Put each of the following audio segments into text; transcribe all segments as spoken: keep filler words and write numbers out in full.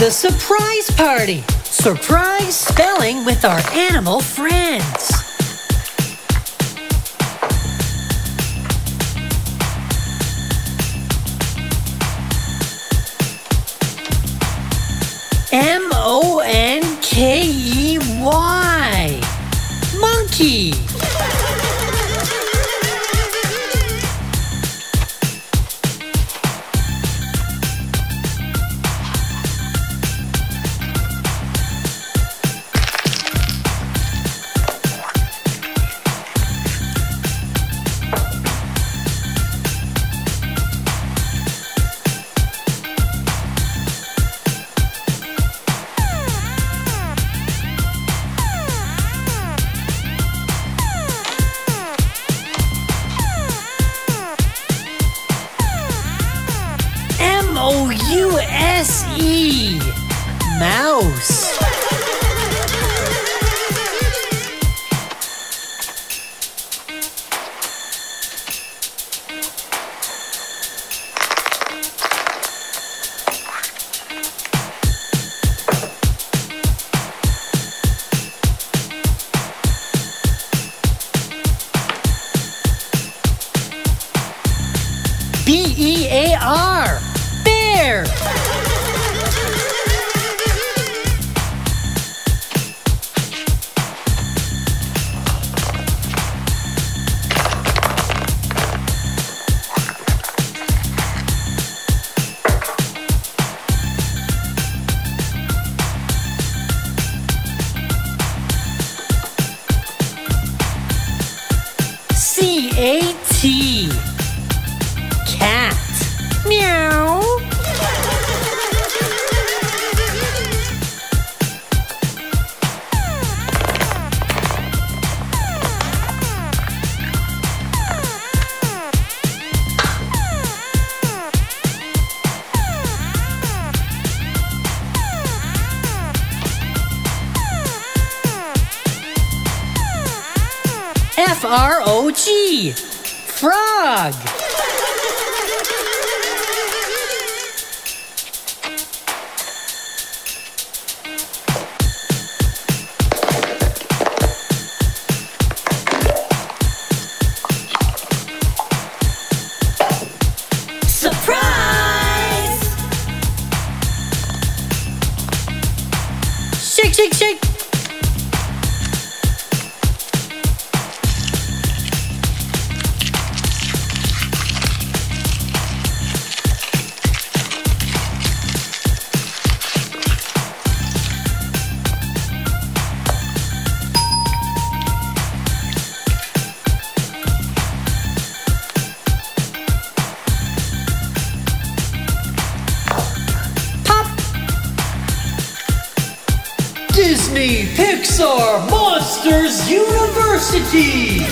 a surprise party. Surprise spelling with our animal friends. M O N K E Y. Monkey. M O U S E. Mouse. B E A R. Bear. C A T. Cat. Meow. F R O G. Frog. Surprise! Shake, shake, shake. Disney Pixar Monsters University!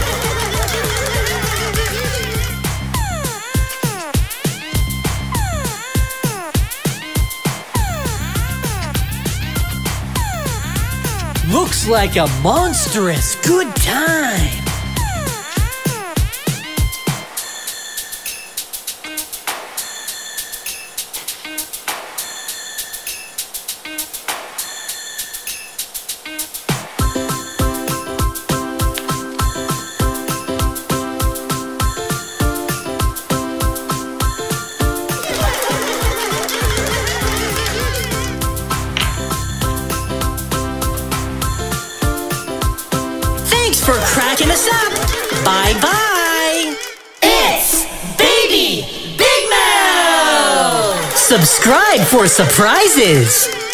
Looks like a monstrous good time. For cracking us up. Bye-bye. It's Baby Big Mouth. Subscribe for surprises.